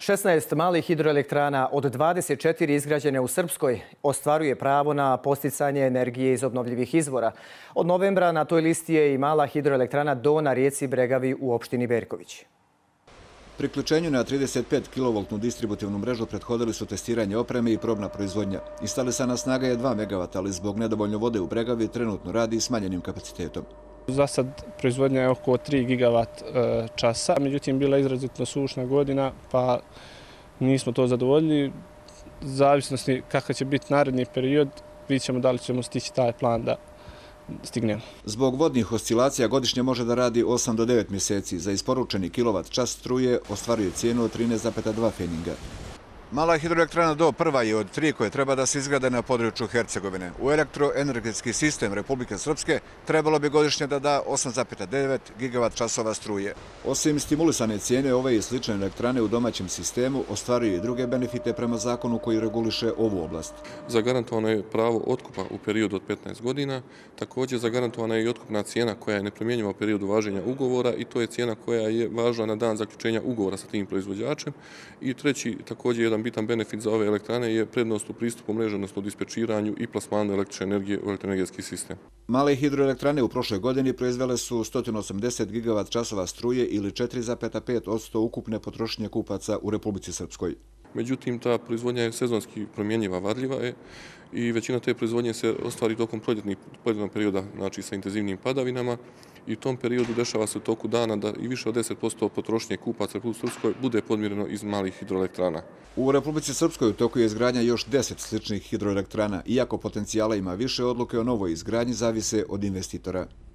16 malih hidroelektrana od 24 izgrađene u Srpskoj ostvaruje pravo na podsticanje energije iz obnovljivih izvora. Od novembra na toj listi je i mala hidroelektrana Do na rijeci Bregavi u opštini Berković. Priključenju na 35 kV distributivnu mrežu prethodili su testiranje opreme i probna proizvodnja. Instalisana snaga je 2 MW, ali zbog nedovoljno vode u Bregavi trenutno radi smanjenim kapacitetom. Za sad proizvodnja je oko 3 GW časa, međutim bila je izrazito sušna godina pa nismo to zadovoljili. Zavisnosti kakav će biti naredni period, vidjet ćemo da li ćemo stići taj plan da stignemo. Zbog vodnih oscilacija godišnje može da radi 8 do 9 mjeseci. Za isporučeni kilovat čas struje ostvaruje cijenu od 13,2 feninga. Mala hidroelektrana Do prva je od 3 koje treba da se izgrade na području Hercegovine. U elektroenergetski sistem Republike Srpske trebalo bi godišnje da da 8,9 GWh struje. Osim stimulisane cijene, ove i slične elektrane u domaćem sistemu ostvaruju i druge benefite prema zakonu koji reguliše ovu oblast. Zagarantovano je pravo otkupa u periodu od 15 godina. Također zagarantovana je i otkupna cijena koja je nepromjenjiva u periodu važenja ugovora i to je cijena koja je važna na dan zaključenja ugovora sa tim proizvođačem. I treći, također jedan bitan benefit za ove elektrane je prednost u pristupu mreže, odnosno dispečiranju i plasmanu električne energije u elektroenergetski sistem. Male hidroelektrane u prošloj godini proizvele su 180 GWh struje ili 4,5% ukupne potrošnje kupaca u Republici Srpskoj. Međutim, ta proizvodnja je sezonski promjenjiva, varljiva je i većina te proizvodnje se ostvari tokom proljetnog perioda, znači sa intenzivnim padavinama i u tom periodu dešava se u toku dana da i više od 10% potrošnje kupaca u Republici Srpskoj bude podmireno iz malih hidroelektrana. U Republici Srpskoj u toku je izgradnja još 10 sličnih hidroelektrana, iako potencijala ima više, odluke o novoj izgradnji zavise od investitora.